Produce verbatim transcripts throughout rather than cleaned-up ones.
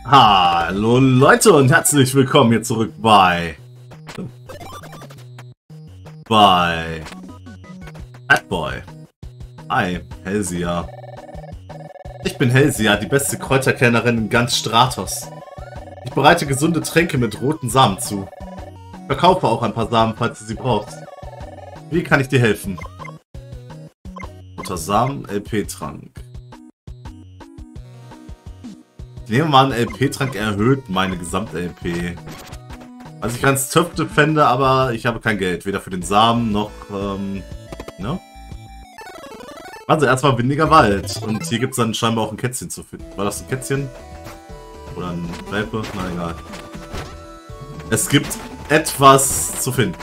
Hallo Leute und herzlich willkommen hier zurück bei bei Fatboy. Hi, Helsia. Ich bin Helsia, die beste Kräuterkennerin in ganz Stratos. Ich bereite gesunde Tränke mit roten Samen zu. Ich verkaufe auch ein paar Samen, falls du sie brauchst. Wie kann ich dir helfen? Roter Samen, L P-Trank. Ich nehme mal an, L P-Trank erhöht meine Gesamt-L P. Also ich ganz töfte fände, aber ich habe kein Geld. Weder für den Samen noch, ähm, ne? Also erstmal windiger Wald. Und hier gibt es dann scheinbar auch ein Kätzchen zu finden. War das ein Kätzchen? Oder ein Welpe? Na egal. Es gibt etwas zu finden.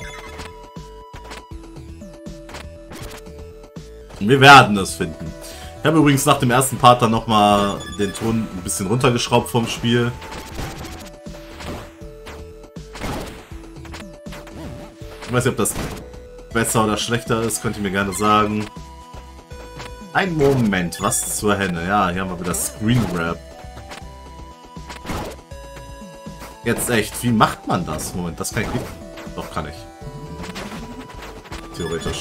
Wir werden es finden. Ich habe übrigens nach dem ersten Part dann nochmal den Ton ein bisschen runtergeschraubt vom Spiel. Ich weiß nicht, ob das besser oder schlechter ist, könnt ihr mir gerne sagen. Ein Moment, was zur Henne? Ja, hier haben wir wieder Screen Grab. Jetzt echt, wie macht man das? Moment, das kann ich nicht. Doch, kann ich. Theoretisch.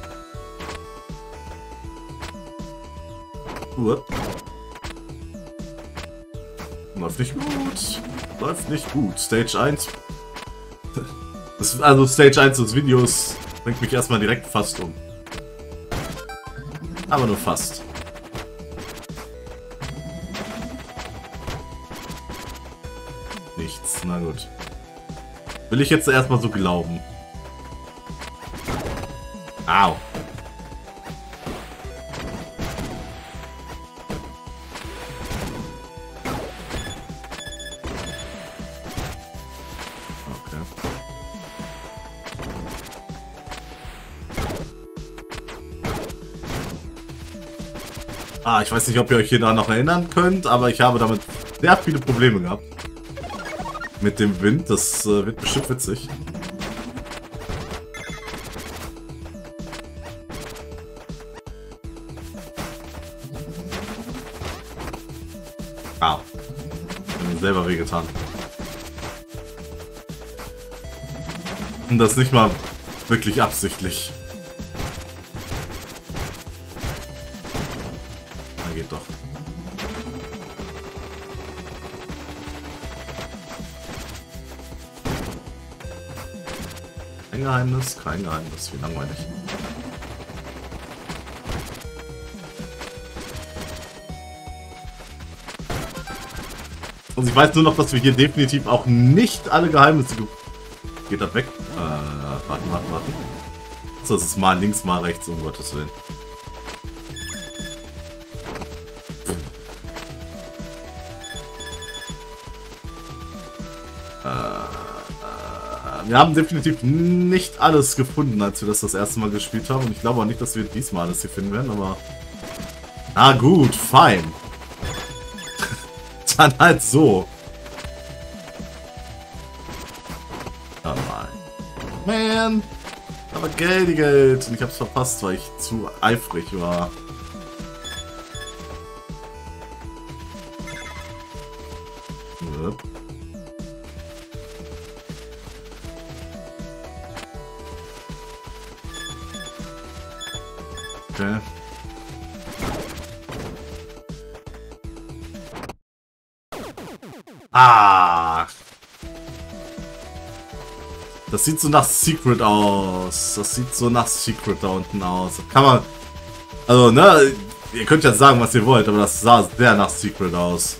Uah. Läuft nicht gut. Läuft nicht gut. Stage eins. Das, also Stage eins des Videos bringt mich erstmal direkt fast um. Aber nur fast. Nichts. Na gut. Will ich jetzt erstmal so glauben. Au. Ah, ich weiß nicht, ob ihr euch hier da noch erinnern könnt, aber ich habe damit sehr viele Probleme gehabt. Mit dem Wind, das äh, wird bestimmt witzig. Ah, ich habe mir selber wehgetan. Und das nicht mal wirklich absichtlich. Geht doch. Kein Geheimnis, kein Geheimnis, wie langweilig. Und ich weiß nur noch, dass wir hier definitiv auch nicht alle Geheimnisse... Geht das weg? Äh, warten, warten, warten. So, das ist mal links, mal rechts, um Gottes Willen. Wir haben definitiv nicht alles gefunden, als wir das das erste Mal gespielt haben. Und ich glaube auch nicht, dass wir diesmal alles hier finden werden, aber... Na gut, fein. Dann halt so. Ja, man. Aber Geld, Geld. Und ich hab's verpasst, weil ich zu eifrig war. Yep. Okay. Ah. Das sieht so nach Secret aus. Das sieht so nach Secret da unten aus. Das kann man... Also, ne? Ihr könnt ja sagen, was ihr wollt, aber das sah sehr nach Secret aus.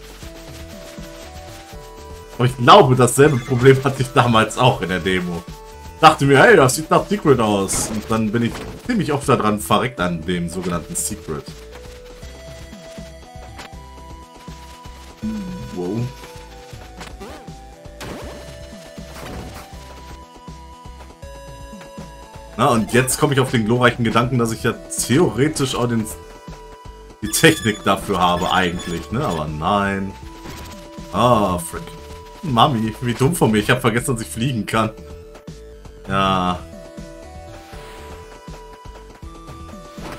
Und ich glaube, dasselbe Problem hatte ich damals auch in der Demo. Dachte mir, hey, das sieht nach Secret aus. Und dann bin ich ziemlich oft daran verreckt an dem sogenannten Secret. Wow. Na, und jetzt komme ich auf den glorreichen Gedanken, dass ich ja theoretisch auch den, die Technik dafür habe eigentlich, ne? Aber nein. Ah, frick. Mami, wie dumm von mir. Ich habe vergessen, dass ich fliegen kann. Ja.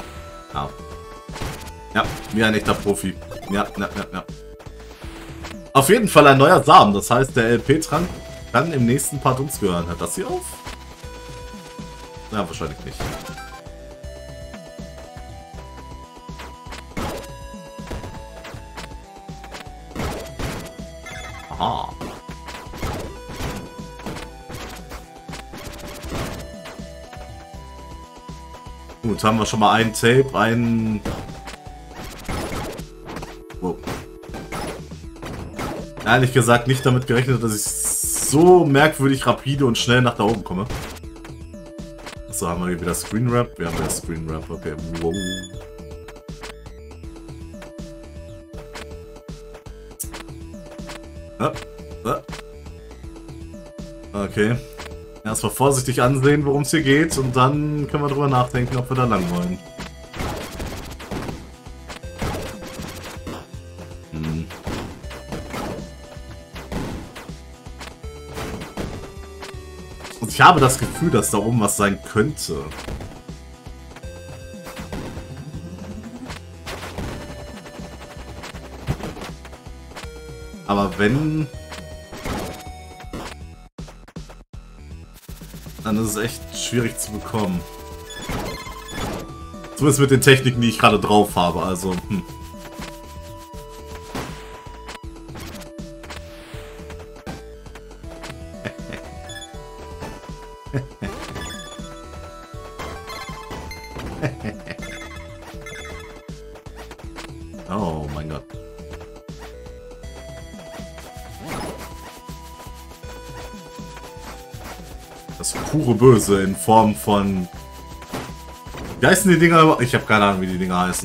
Ja. Ja, wie ein echter Profi. Ja, ja, ja, ja. Auf jeden Fall ein neuer Samen. Das heißt, der L P-Trank kann im nächsten Part uns gehören. Hört das hier auf? Ja, wahrscheinlich nicht. Aha. Gut, haben wir schon mal einen Tape, einen... Oh. Ehrlich gesagt nicht damit gerechnet, dass ich so merkwürdig rapide und schnell nach da oben komme. So, haben wir hier wieder Screen Wrap. Wir haben wieder Screen Wrap, okay. Wow. Ja, ja. Okay. Erstmal vorsichtig ansehen, worum es hier geht, und dann können wir drüber nachdenken, ob wir da lang wollen. Hm. Und ich habe das Gefühl, dass da oben was sein könnte. Aber wenn... dann ist es echt schwierig zu bekommen. Zumindest mit den Techniken, die ich gerade drauf habe, also... Hm. Oh mein Gott. Das pure Böse in Form von... Wie heißen die Dinger? Ich habe keine Ahnung, wie die Dinger heißen.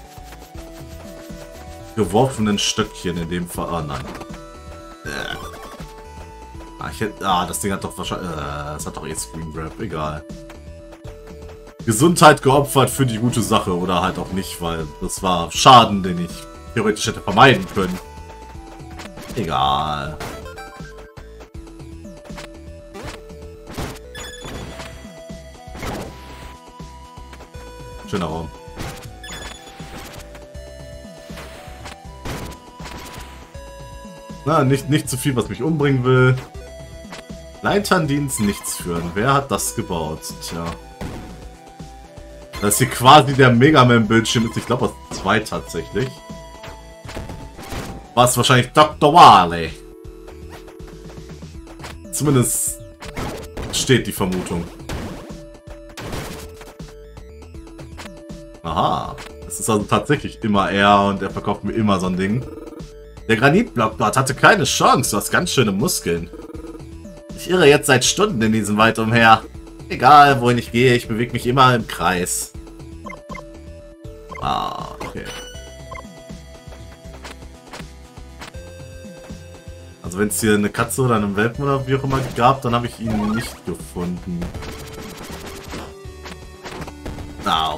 Geworfenen Stöckchen in dem Fall. Ah, nein. Äh. Ah, ich hätte, ah, das Ding hat doch wahrscheinlich... Äh, das hat doch eh Screen Grab. Egal. Gesundheit geopfert für die gute Sache. Oder halt auch nicht, weil das war Schaden, den ich theoretisch hätte vermeiden können. Egal. Schöner Raum. Na, nicht, nicht zu viel, was mich umbringen will. Leitern, die ins Nichts führen. Wer hat das gebaut? Tja. Das ist hier quasi der Mega Man-Bildschirm ist. Ich glaube, aus zwei tatsächlich. War es wahrscheinlich Doktor Wily. Zumindest steht die Vermutung. Aha. Es ist also tatsächlich immer er und er verkauft mir immer so ein Ding. Der Granitblock dort hatte keine Chance. Du hast ganz schöne Muskeln. Ich irre jetzt seit Stunden in diesem Wald umher. Egal, wohin ich gehe, ich bewege mich immer im Kreis. Ah, okay. Also wenn es hier eine Katze oder einen Welpen oder wie auch immer gab, dann habe ich ihn nicht gefunden. Au.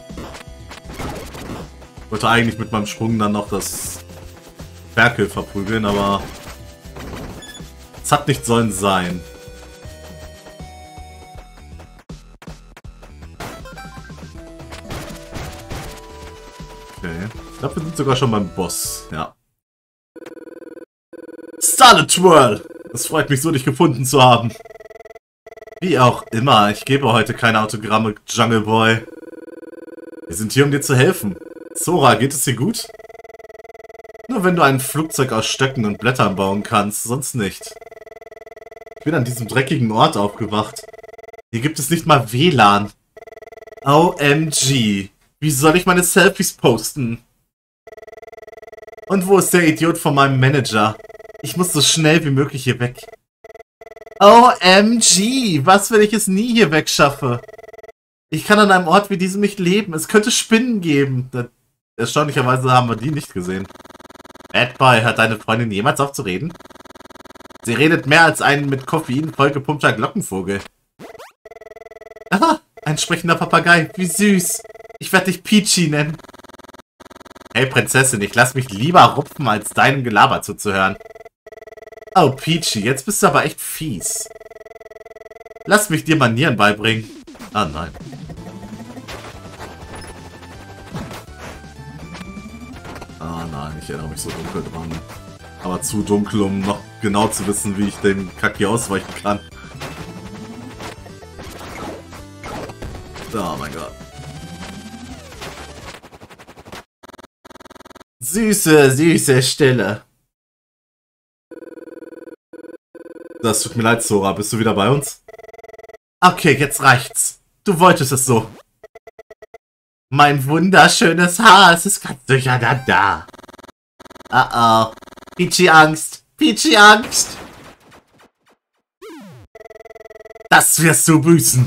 Ich wollte eigentlich mit meinem Sprung dann noch das Ferkel verprügeln, aber es hat nicht sollen sein. Okay. Ich glaube, wir sind sogar schon beim Boss. Ja. Starlet Twirl! Es freut mich so, dich gefunden zu haben. Wie auch immer, ich gebe heute keine Autogramme, Jungle Boy. Wir sind hier, um dir zu helfen. Sora, geht es dir gut? Nur wenn du ein Flugzeug aus Stöcken und Blättern bauen kannst, sonst nicht. Ich bin an diesem dreckigen Ort aufgewacht. Hier gibt es nicht mal W L A N. O M G. Wie soll ich meine Selfies posten? Und wo ist der Idiot von meinem Manager? Ich muss so schnell wie möglich hier weg. O M G. Was, wenn ich es nie hier wegschaffe? Ich kann an einem Ort wie diesem nicht leben. Es könnte Spinnen geben. Das, erstaunlicherweise haben wir die nicht gesehen. Bad Boy, hört deine Freundin jemals auf zu reden? Sie redet mehr als ein mit Koffein vollgepumpter Glockenvogel. Aha, ein sprechender Papagei. Wie süß. Ich werde dich Peachy nennen. Hey Prinzessin, ich lass mich lieber rupfen, als deinem Gelaber zuzuhören. Oh Peachy, jetzt bist du aber echt fies. Lass mich dir Manieren beibringen. Ah nein. Ah nein, ich erinnere mich so dunkel dran. Aber zu dunkel, um noch genau zu wissen, wie ich dem Kack hier ausweichen kann. Oh mein Gott. Süße, süße Stille. Das tut mir leid, Sora. Bist du wieder bei uns? Okay, jetzt reicht's. Du wolltest es so. Mein wunderschönes Haar, es ist ganz durcheinander. Oh oh. Peachy Angst. Peachy Angst. Das wirst du büßen.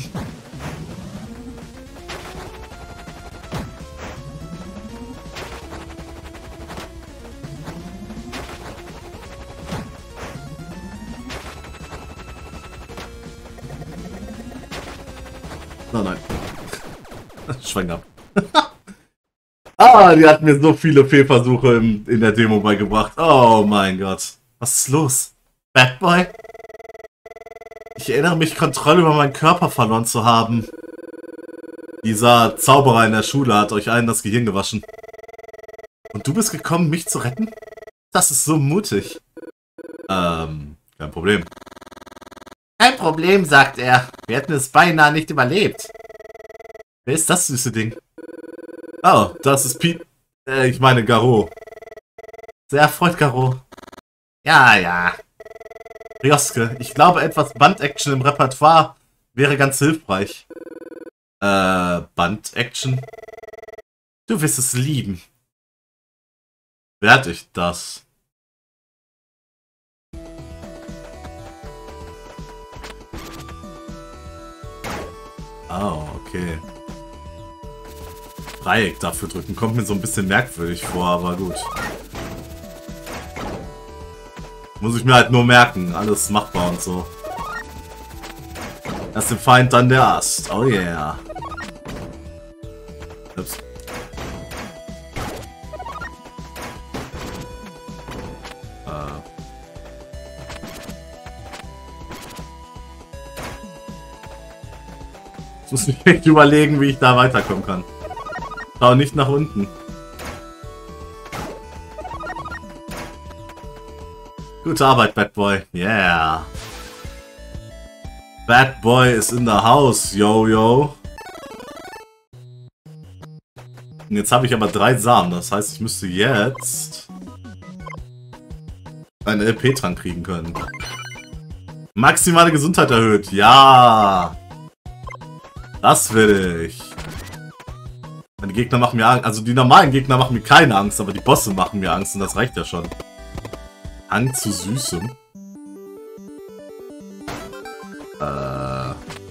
Oh nein. Schwanger. Ah, die hat mir so viele Fehlversuche in, in der Demo beigebracht. Oh mein Gott. Was ist los? Bad Boy? Ich erinnere mich, Kontrolle über meinen Körper verloren zu haben. Dieser Zauberer in der Schule hat euch allen das Gehirn gewaschen. Und du bist gekommen, mich zu retten? Das ist so mutig. Ähm, kein Problem. Kein Problem, sagt er. Wir hätten es beinahe nicht überlebt. Wer ist das süße Ding? Oh, das ist Piet. Äh, ich meine Garou. Sehr erfreut, Garou. Ja, ja. Ryosuke, ich glaube, etwas Band-Action im Repertoire wäre ganz hilfreich. Äh, Band-Action? Du wirst es lieben. Werd ich das? Oh, okay. Dreieck dafür drücken. Kommt mir so ein bisschen merkwürdig vor, aber gut. Muss ich mir halt nur merken. Alles machbar und so. Erst der Feind, dann der Ast. Oh yeah. Ups. Äh. Jetzt muss ich echt überlegen, wie ich da weiterkommen kann. Schau nicht nach unten. Gute Arbeit, Bad Boy. Yeah. Bad Boy ist in der House, yo, yo. Und jetzt habe ich aber drei Samen. Das heißt, ich müsste jetzt einen L P-Trank kriegen können. Maximale Gesundheit erhöht. Ja. Das will ich. Die Gegner machen mir Angst. Also die normalen Gegner machen mir keine Angst, aber die Bosse machen mir Angst und das reicht ja schon. Hang zu Süßem. Äh.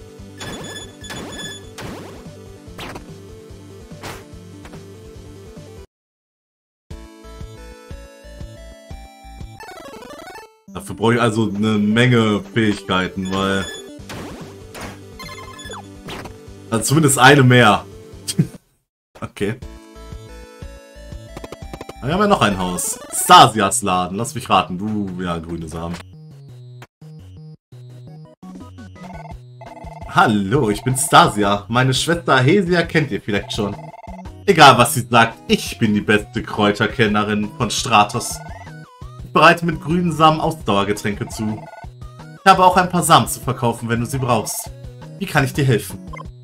Dafür brauche ich also eine Menge Fähigkeiten, weil... Also zumindest eine mehr. Okay. Wir haben ja noch ein Haus. Stasias Laden. Lass mich raten. Du, ja, grüne Samen. Hallo, ich bin Stasia. Meine Schwester Hesia kennt ihr vielleicht schon. Egal, was sie sagt, ich bin die beste Kräuterkennerin von Stratos. Ich bereite mit grünen Samen Ausdauergetränke zu. Ich habe auch ein paar Samen zu verkaufen, wenn du sie brauchst. Wie kann ich dir helfen?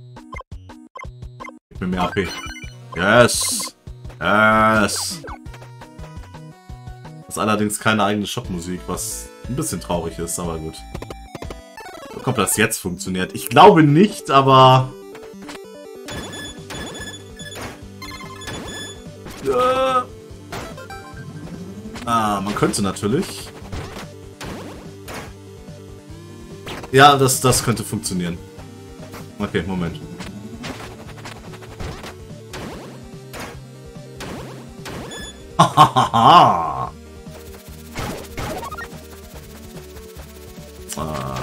Gib mir mehr A P. Yes! Yes! Das ist allerdings keine eigene Shop-Musik, was ein bisschen traurig ist, aber gut. Ob das jetzt funktioniert? Ich glaube nicht, aber... Ja. Ah, man könnte natürlich... Ja, das, das könnte funktionieren. Okay, Moment. Hahaha. ah.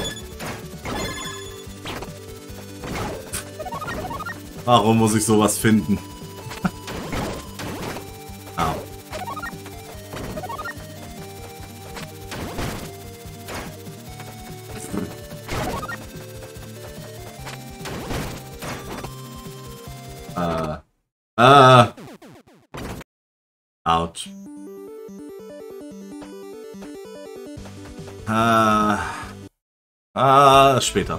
Warum muss ich sowas finden? ah. Äh. Äh. Autsch. Äh, äh, später.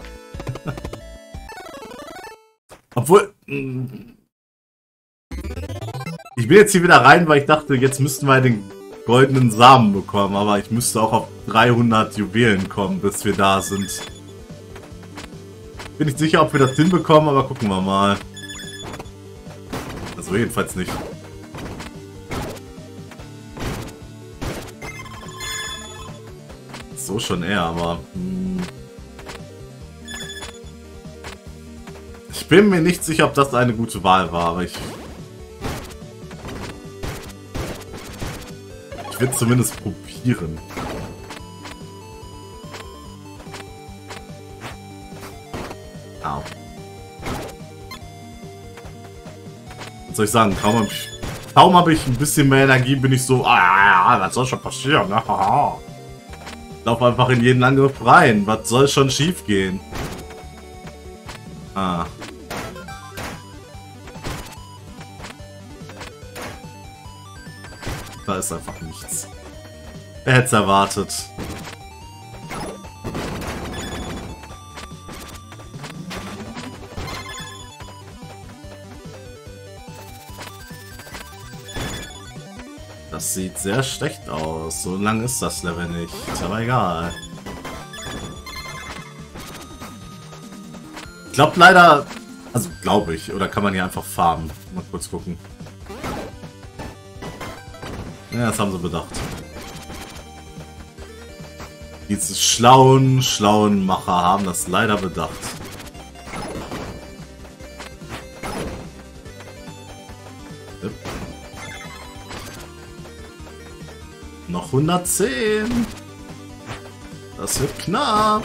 Obwohl... Ich bin jetzt hier wieder rein, weil ich dachte, jetzt müssten wir den goldenen Samen bekommen. Aber ich müsste auch auf dreihundert Juwelen kommen, bis wir da sind. Bin nicht sicher, ob wir das hinbekommen, aber gucken wir mal. Also jedenfalls nicht. So schon eher, aber... Hm. Ich bin mir nicht sicher, ob das eine gute Wahl war, aber ich... Ich will zumindest probieren. Au. Was soll ich sagen? Kaum habe ich, kaum hab ich ein bisschen mehr Energie, bin ich so... Ah, was soll schon passieren? Ich laufe einfach in jeden Angriff rein. Was soll schon schief gehen? Ah. Da ist einfach nichts. Wer hätte es erwartet? Das sieht sehr schlecht aus. So lang ist das Level nicht. Ist aber egal. Ich glaube leider... Also glaube ich. Oder kann man hier einfach farmen? Mal kurz gucken. Ja, das haben sie bedacht. Diese schlauen, schlauen Macher haben das leider bedacht. Yep. Noch hundertzehn. Das wird knapp.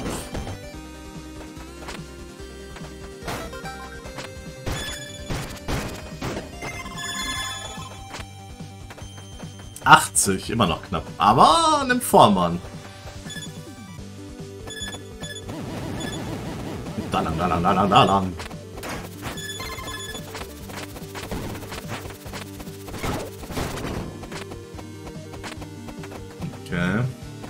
achtzig, immer noch knapp. Aber nimmt Form an. Da lang, da lang, da lang, da lang. Okay.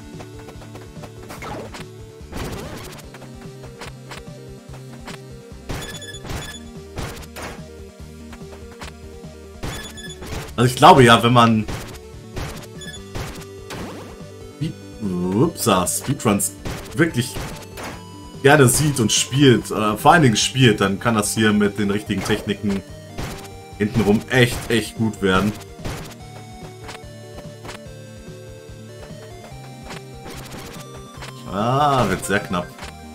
Also ich glaube ja, wenn man Upsa, Speedruns wirklich gerne sieht und spielt, äh, vor allen Dingen spielt, dann kann das hier mit den richtigen Techniken hintenrum echt, echt gut werden. Ah, wird sehr knapp.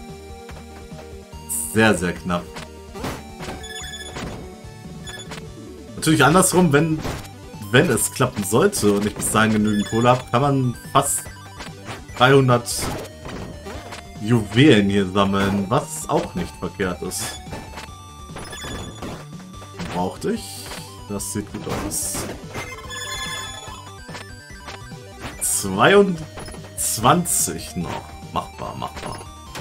Sehr, sehr knapp. Natürlich andersrum, wenn, wenn es klappen sollte und ich bis dahin genügend Kohle habe, kann man fast dreihundert Juwelen hier sammeln, was auch nicht verkehrt ist. Brauchte ich? Das sieht gut aus. zweiundzwanzig noch. Machbar, machbar.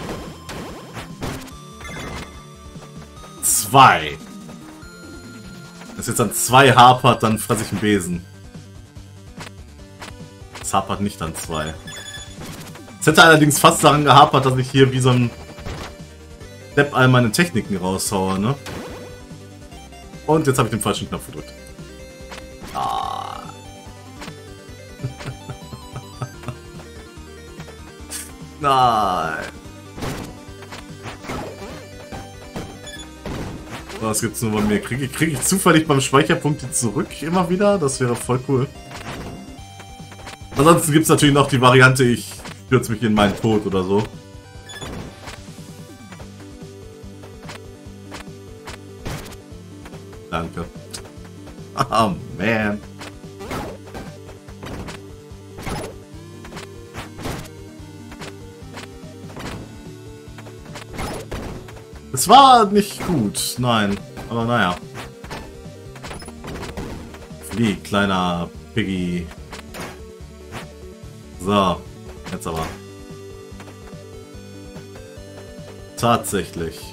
Zwei. Wenn es jetzt an zwei hapert, dann fresse ich einen Besen. Es hapert nicht an zwei. Es hätte allerdings fast daran gehapert, dass ich hier wie so ein Depp all meine Techniken raushaue, ne? Und jetzt habe ich den falschen Knopf gedrückt. Ah. Nein. Was gibt's nur bei mir? Kriege ich, krieg ich zufällig beim Speicherpunkte zurück immer wieder? Das wäre voll cool. Ansonsten gibt es natürlich noch die Variante, ich stürze mich in meinen Tod oder so. Danke. Oh man. Es war nicht gut, nein. Aber naja. Flieg, kleiner Piggy. So, jetzt aber. Tatsächlich.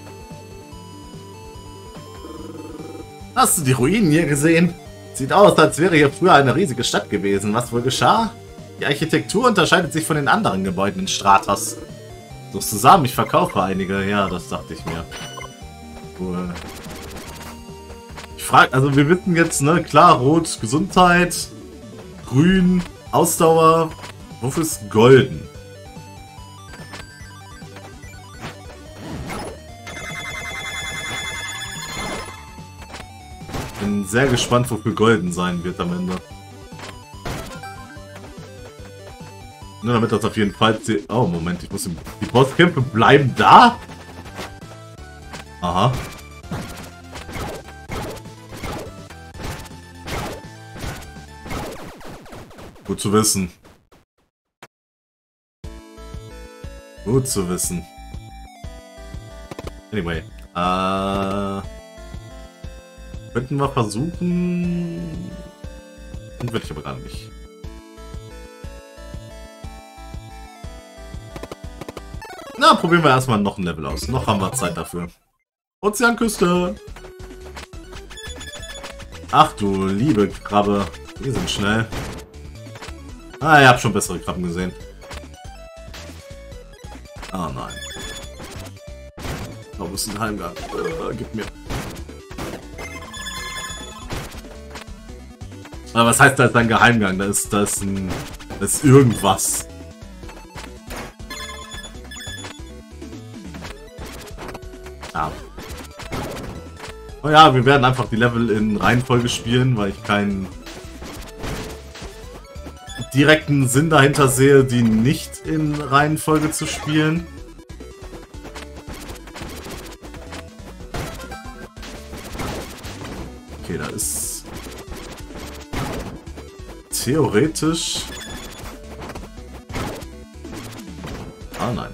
Hast du die Ruinen hier gesehen? Sieht aus, als wäre hier früher eine riesige Stadt gewesen. Was wohl geschah? Die Architektur unterscheidet sich von den anderen Gebäuden in Stratas. So zusammen, ich verkaufe einige. Ja, das dachte ich mir. Cool. Ich frage, also wir wissen jetzt, ne, klar, Rot, Gesundheit, Grün, Ausdauer. Wofür ist Golden? Bin sehr gespannt, wofür Golden sein wird am Ende. Nur damit das auf jeden Fall... Oh, Moment, ich muss... Im die Bosskämpfe bleiben da? Aha. Gut zu wissen. Gut zu wissen. Anyway. Äh... Könnten wir versuchen... Und will ich aber gerade nicht. Na, probieren wir erstmal noch ein Level aus. Noch haben wir Zeit dafür. Ozeanküste. Ach du liebe Krabbe. Die sind schnell. Ah, ihr habt schon bessere Krabben gesehen. Ah, nein. Oh, wo ist ein Heimgang? Äh, gib mir. Aber was heißt, da ist ein Geheimgang? Da ist, da ist ein... Da ist irgendwas. Ja. Oh ja, wir werden einfach die Level in Reihenfolge spielen, weil ich keinen direkten Sinn dahinter sehe, die nicht in Reihenfolge zu spielen. Okay, da ist theoretisch... Ah, nein.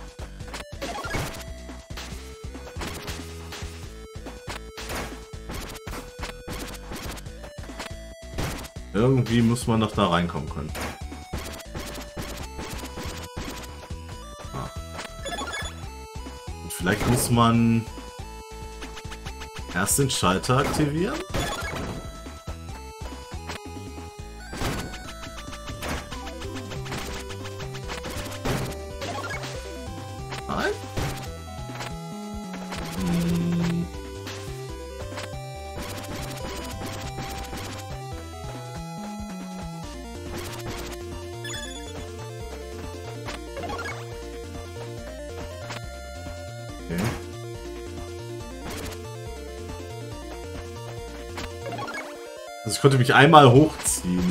Irgendwie muss man noch da reinkommen können. Ah. Und vielleicht muss man erst den Schalter aktivieren. Nein? Hm. Okay. Also ich konnte mich einmal hochziehen.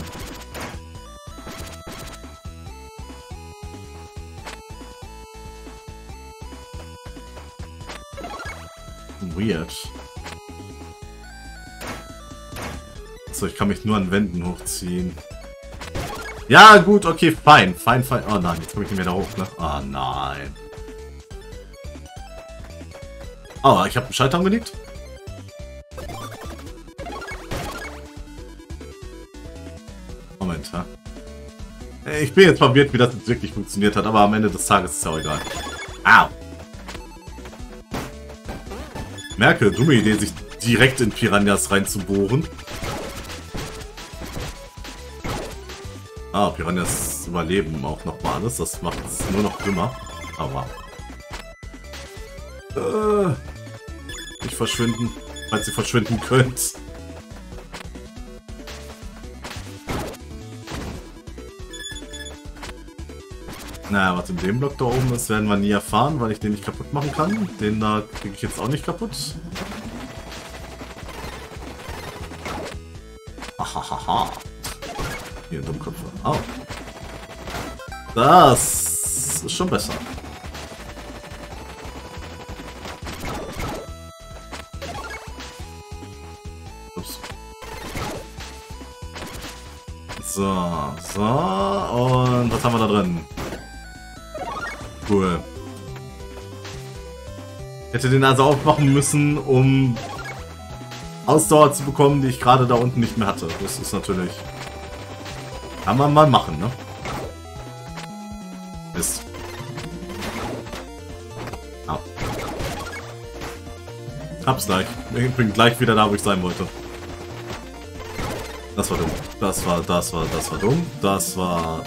Weird. So, ich kann mich nur an Wänden hochziehen. Ja, gut, okay, fein, fein, fein. Oh nein, jetzt komme ich nicht mehr da hoch, ne? Oh nein. Oh, ich habe einen Schalter angelegt. Moment, ha? Ich bin jetzt verwirrt, wie das jetzt wirklich funktioniert hat, aber am Ende des Tages ist es auch egal. Au! Merke, dumme Idee, sich direkt in Piranhas reinzubohren. Ah, Piranhas überleben auch nochmal alles. Das macht es nur noch dümmer. Aber... Äh, nicht verschwinden, falls ihr verschwinden könnt. Naja, was in dem Block da oben ist, werden wir nie erfahren, weil ich den nicht kaputt machen kann. Den da kriege ich jetzt auch nicht kaputt. Ahahaha. Hier, Dummköpfe. Oh. Das ist schon besser. Ups. So, so. Und was haben wir da drin? Cool. Hätte den also aufmachen müssen, um Ausdauer zu bekommen, die ich gerade da unten nicht mehr hatte. Das ist natürlich... Kann man mal machen, ne? Mist. Au. Hab's gleich. Ich bin gleich wieder da, wo ich sein wollte. Das war dumm. Das war, das war, das war dumm. Das war...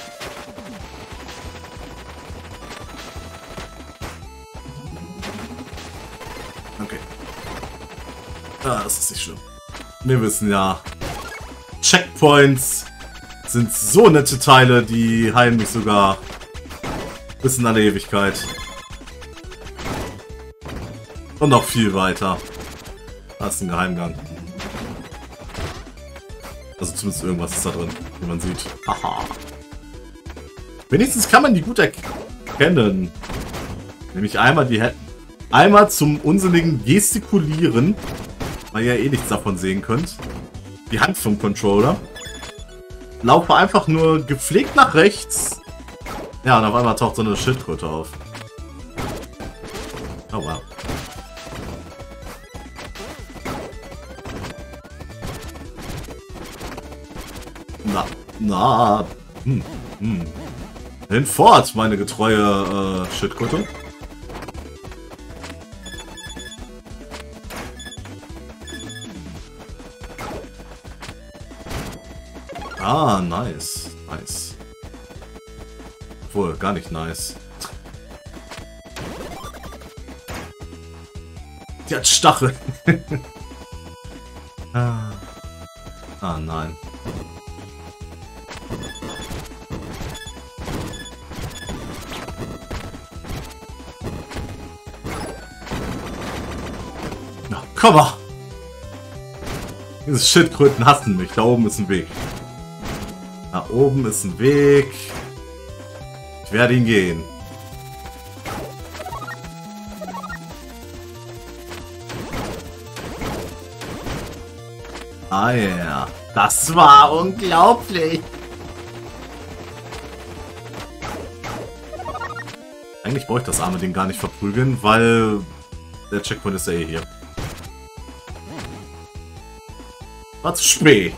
Okay. Ah, das ist nicht schlimm. Wir wissen ja, Checkpoints sind so nette Teile, die heilen mich sogar bis in alle Ewigkeit. Und noch viel weiter. Da ist ein Geheimgang. Also zumindest irgendwas ist da drin, wie man sieht. Haha. Wenigstens kann man die gut erkennen. Nämlich einmal die Hä- einmal zum unsinnigen Gestikulieren, weil ihr ja eh nichts davon sehen könnt. Die Hand vom Controller. Laufe einfach nur gepflegt nach rechts. Ja, und auf einmal taucht so eine Schildkröte auf. Oh wow. Na, na, hm, hm. Hinfort, meine getreue äh, Schildkröte. Ah, nice, nice. Obwohl, gar nicht nice. Die hat Stachel. ah. ah, nein. Na, komm mal! Diese Schildkröten hassen mich. Da oben ist ein Weg. Da oben ist ein Weg. Ich werde ihn gehen. Ah ja, yeah. Das war unglaublich. Eigentlich brauche ich das arme Ding gar nicht verprügeln, weil der Checkpoint ist ja eh hier. War zu spät.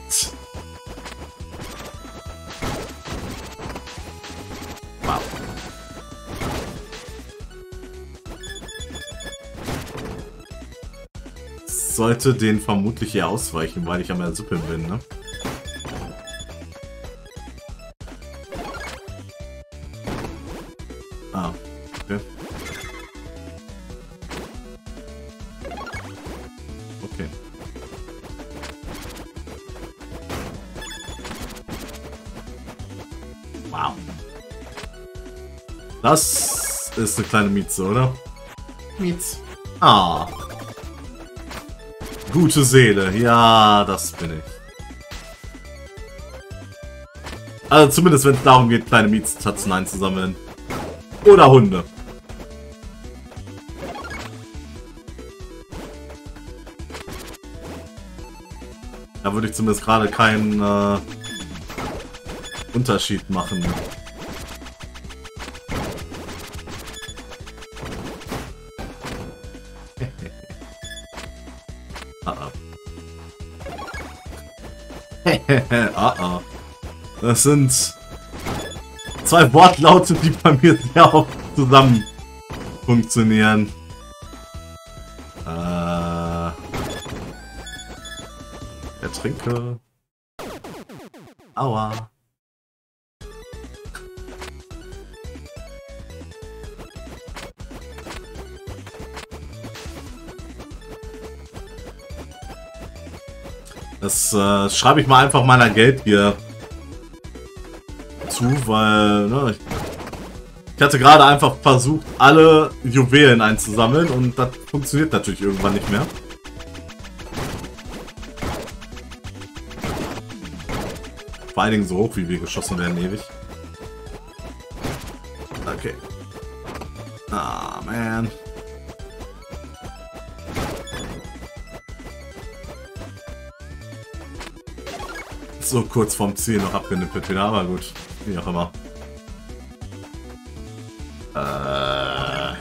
Wow. Sollte den vermutlich eher ausweichen, weil ich am Ersuppeln bin, ne? Ah, okay. Okay. Wow. Das ist eine kleine Mieze, oder? Miez. Ah. Gute Seele. Ja, das bin ich. Also zumindest, wenn es darum geht, kleine Mieztatzen einzusammeln. Oder Hunde. Da würde ich zumindest gerade keinen äh, Unterschied machen. ah, ah. ah, ah. Das sind zwei Wortlaute, die bei mir sehr oft zusammen funktionieren. Äh, ertrinke. Aua. Das äh, schreibe ich mal einfach meiner Geldgier zu, weil ne, ich, ich hatte gerade einfach versucht, alle Juwelen einzusammeln und das funktioniert natürlich irgendwann nicht mehr. Vor allen Dingen so hoch, wie wir geschossen werden, ewig. Okay. Ah, man. So kurz vorm Ziel noch abgenippelt wieder, aber gut. Wie auch immer. Äh.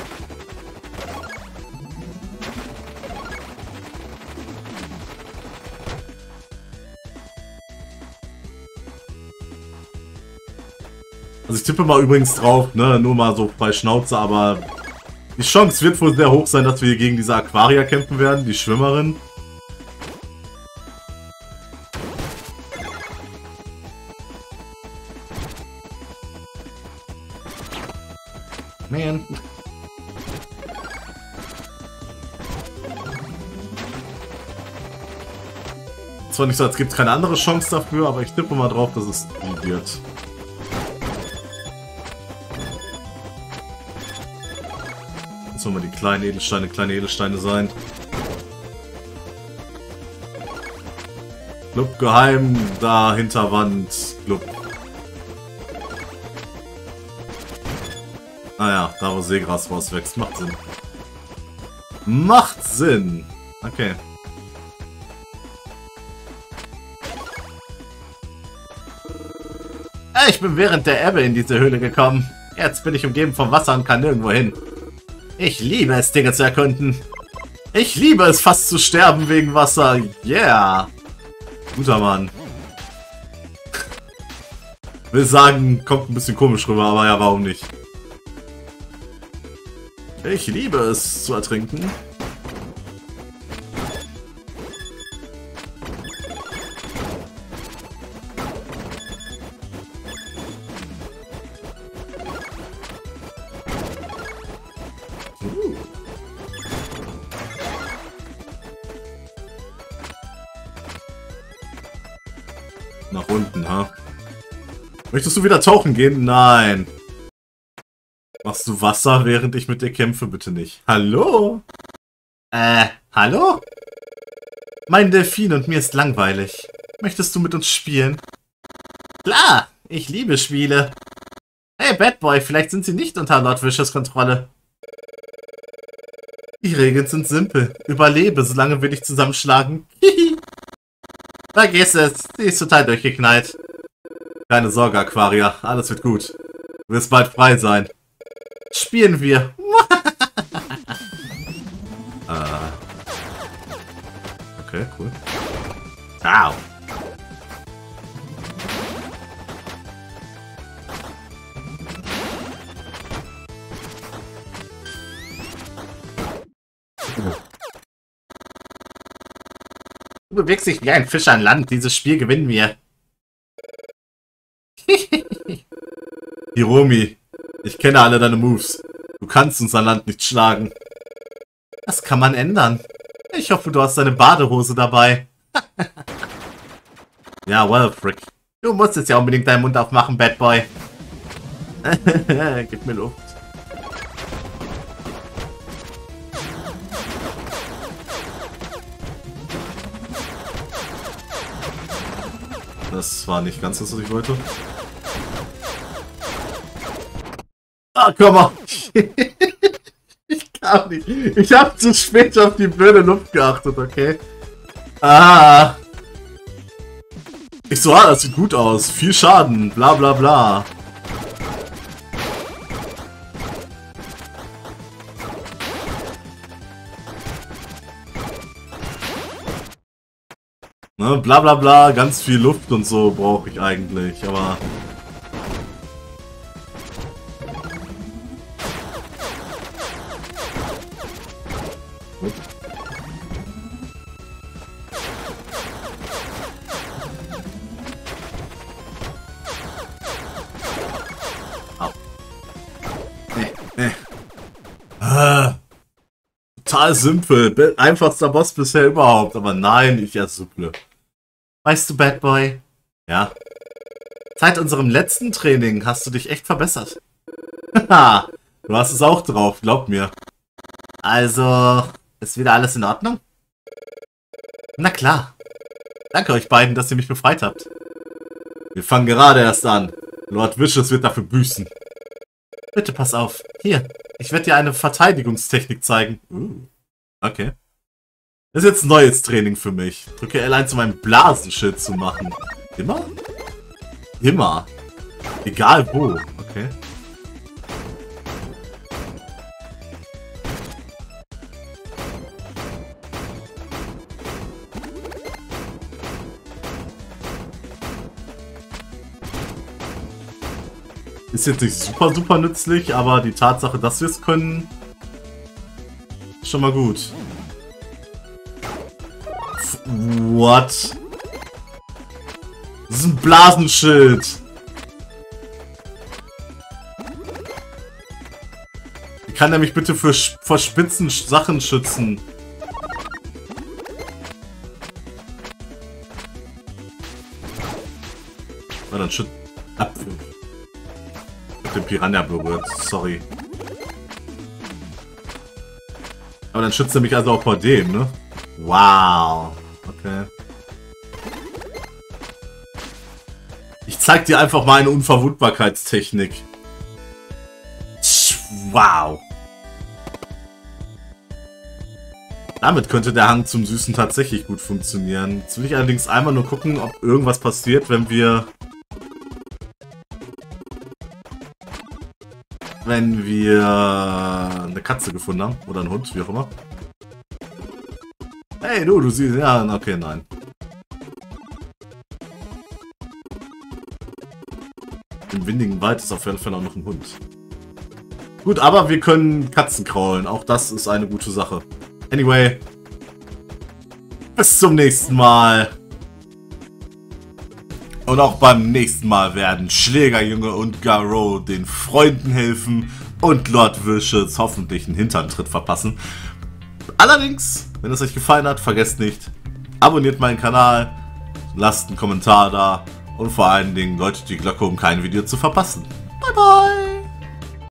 Also ich tippe mal übrigens drauf, ne, nur mal so bei Schnauze, aber die Chance wird wohl sehr hoch sein, dass wir gegen diese Aquaria kämpfen werden, die Schwimmerin. man. Zwar nicht so, als gibt es keine andere Chance dafür, aber ich tippe mal drauf, dass es die wird. Jetzt wollen wir die kleinen Edelsteine, kleine Edelsteine sein. Club geheim, da Hinterwand, Club. Ah ja, da wo Seegras rauswächst, macht Sinn. Macht Sinn! Okay. Ich bin während der Ebbe in diese Höhle gekommen. Jetzt bin ich umgeben vom Wasser und kann nirgendwo hin. Ich liebe es, Dinge zu erkunden. Ich liebe es, fast zu sterben wegen Wasser. Yeah. Guter Mann. Will sagen, kommt ein bisschen komisch rüber, aber ja, warum nicht? Ich liebe es zu ertrinken. Nach unten, ha? Möchtest du wieder tauchen gehen? Nein. Machst du Wasser, während ich mit dir kämpfe? Bitte nicht. Hallo? Äh, hallo? Mein Delfin und mir ist langweilig. Möchtest du mit uns spielen? Klar, ich liebe Spiele. Hey, Bad Boy, vielleicht sind sie nicht unter Lord Vicious Kontrolle. Die Regeln sind simpel. Überlebe, solange wir dich zusammenschlagen. Vergiss es, sie ist total durchgeknallt. Keine Sorge, Aquaria, alles wird gut. Du wirst bald frei sein. Spielen wir. äh. Okay, cool. Au. Du bewegst dich wie ein Fisch an Land. Dieses Spiel gewinnen wir. Hiromi, ich kenne alle deine Moves. Du kannst uns an Land nicht schlagen. Das kann man ändern. Ich hoffe, du hast deine Badehose dabei. Ja, well, Frick. Du musst jetzt ja unbedingt deinen Mund aufmachen, Bad Boy. Gib mir Luft. Das war nicht ganz das, was ich wollte. Ah, komm mal. Ich kann nicht. Ich habe zu spät auf die blöde Luft geachtet, okay? Ah. Ich so, ah, das sieht gut aus. Viel Schaden, bla bla bla. Ne, bla bla bla, ganz viel Luft und so brauche ich eigentlich, aber... Au. Nee, nee. Ah. Total simpel. Einfachster Boss bisher überhaupt. Aber nein, ich ersupple. Weißt du, Bad Boy? Ja. Seit unserem letzten Training hast du dich echt verbessert. Haha, du hast es auch drauf, glaub mir. Also, ist wieder alles in Ordnung? Na klar. Danke euch beiden, dass ihr mich befreit habt. Wir fangen gerade erst an. Lord Vicious wird dafür büßen. Bitte pass auf. Hier, ich werde dir eine Verteidigungstechnik zeigen. Uh, okay. Das ist jetzt ein neues Training für mich. Drücke L eins, um ein Blasenschild zu machen. Immer? Immer. Egal wo. Okay. Ist jetzt nicht super, super nützlich, aber die Tatsache, dass wir es können, ist schon mal gut. F What? Das ist ein Blasenschild. kann er mich bitte für, vor spitzen Sachen schützen? Na, dann schützt... Apfel. Ich hab den Piranha berührt, sorry. Aber dann schützt er mich also auch vor dem, ne? Wow. Okay. Ich zeig dir einfach mal eine Unverwundbarkeitstechnik. Wow. Damit könnte der Hang zum Süßen tatsächlich gut funktionieren. Jetzt will ich allerdings einmal nur gucken, ob irgendwas passiert, wenn wir... Wenn wir eine Katze gefunden haben. Oder einen Hund, wie auch immer. Hey, du, du siehst... Ja, okay, nein. Im windigen Wald ist auf jeden Fall auch noch ein Hund. Gut, aber wir können Katzen kraulen. Auch das ist eine gute Sache. Anyway. Bis zum nächsten Mal. Und auch beim nächsten Mal werden Schlägerjunge und Garou den Freunden helfen und Lord Vicious hoffentlich einen Hinterntritt verpassen. Allerdings, wenn es euch gefallen hat, vergesst nicht, abonniert meinen Kanal, lasst einen Kommentar da und vor allen Dingen läutet die Glocke, um kein Video zu verpassen. Bye bye!